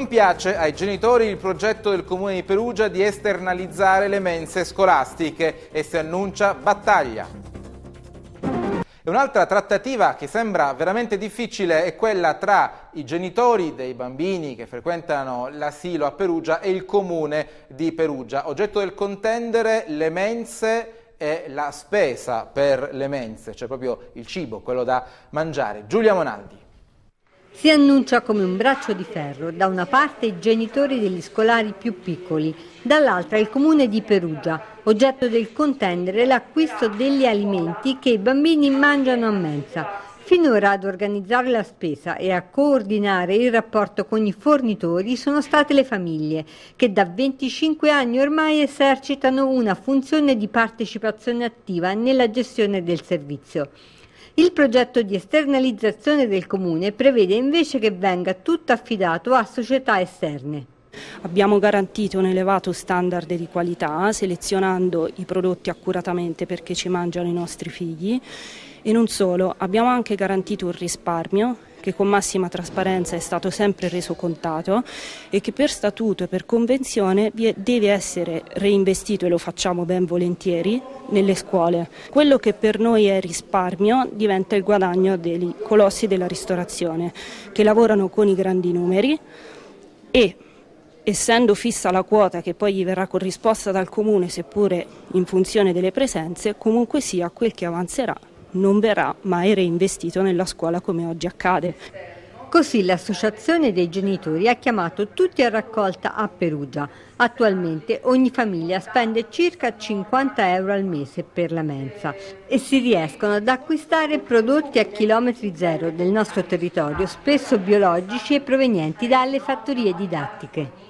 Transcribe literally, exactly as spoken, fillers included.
Non piace ai genitori il progetto del Comune di Perugia di esternalizzare le mense scolastiche e si annuncia battaglia. E un'altra trattativa che sembra veramente difficile è quella tra i genitori dei bambini che frequentano l'asilo a Perugia e il Comune di Perugia. Oggetto del contendere le mense e la spesa per le mense, cioè proprio il cibo, quello da mangiare. Giulia Monaldi. Si annuncia come un braccio di ferro, da una parte i genitori degli scolari più piccoli, dall'altra il Comune di Perugia. Oggetto del contendere l'acquisto degli alimenti che i bambini mangiano a mensa. Finora ad organizzare la spesa e a coordinare il rapporto con i fornitori sono state le famiglie, che da venticinque anni ormai esercitano una funzione di partecipazione attiva nella gestione del servizio. Il progetto di esternalizzazione del Comune prevede invece che venga tutto affidato a società esterne. Abbiamo garantito un elevato standard di qualità, selezionando i prodotti accuratamente perché ci mangiano i nostri figli, e non solo, abbiamo anche garantito un risparmio che con massima trasparenza è stato sempre reso contato e che per statuto e per convenzione deve essere reinvestito, e lo facciamo ben volentieri, nelle scuole. Quello che per noi è risparmio diventa il guadagno dei colossi della ristorazione, che lavorano con i grandi numeri e, essendo fissa la quota che poi gli verrà corrisposta dal Comune, seppure in funzione delle presenze, comunque sia quel che avanzerà non verrà mai reinvestito nella scuola come oggi accade. Così l'associazione dei genitori ha chiamato tutti a raccolta a Perugia. Attualmente ogni famiglia spende circa cinquanta euro al mese per la mensa e si riescono ad acquistare prodotti a chilometri zero del nostro territorio, spesso biologici e provenienti dalle fattorie didattiche.